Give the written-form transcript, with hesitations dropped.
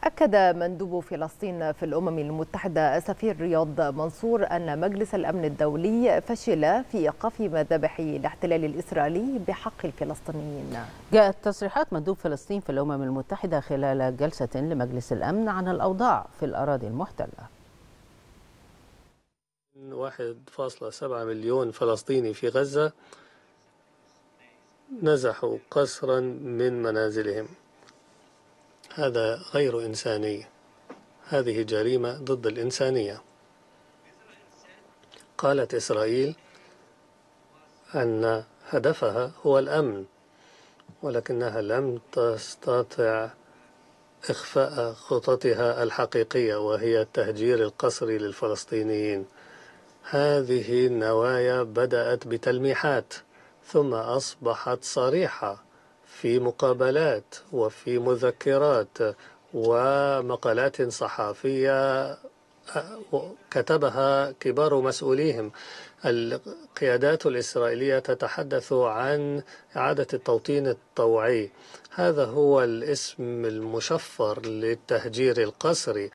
أكد مندوب فلسطين في الأمم المتحدة السفير رياض منصور أن مجلس الأمن الدولي فشل في إيقاف مذابح الاحتلال الإسرائيلي بحق الفلسطينيين. جاءت تصريحات مندوب فلسطين في الأمم المتحدة خلال جلسة لمجلس الأمن عن الأوضاع في الأراضي المحتلة. 1.7 مليون فلسطيني في غزة نزحوا قسرا من منازلهم. هذا غير إنساني، هذه جريمة ضد الإنسانية. قالت إسرائيل أن هدفها هو الأمن، ولكنها لم تستطع إخفاء خططها الحقيقية وهي التهجير القسري للفلسطينيين. هذه النوايا بدأت بتلميحات ثم أصبحت صريحة في مقابلات وفي مذكرات ومقالات صحفية كتبها كبار مسؤوليهم. القيادات الإسرائيلية تتحدث عن إعادة التوطين الطوعي. هذا هو الاسم المشفر للتهجير القسري.